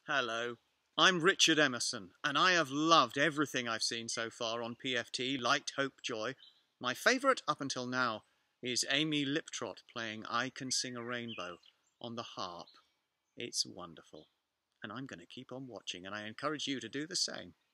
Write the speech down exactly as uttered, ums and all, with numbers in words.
Hello, I'm Richard Emerson, and I have loved everything I've seen so far on P F T, Light, Hope, Joy. My favourite up until now is Amy Liptrot playing I Can Sing a Rainbow on the harp. It's wonderful, and I'm going to keep on watching, and I encourage you to do the same.